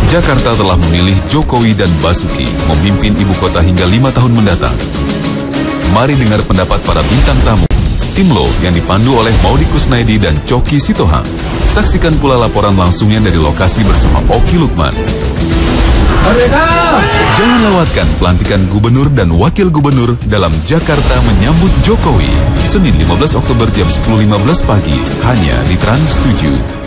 Jakarta telah memilih Jokowi dan Basuki memimpin ibu kota hingga 5 tahun mendatang. Mari dengar pendapat para bintang tamu. Tim Lo yang dipandu oleh Maudy Kusnaidi dan Coki Sitohang. Saksikan pula laporan langsungnya dari lokasi bersama Oki Lukman. Merdeka! Jangan lewatkan pelantikan gubernur dan wakil gubernur dalam Jakarta Menyambut Jokowi. Senin 15 Oktober jam 10.15 pagi, hanya di Trans 7.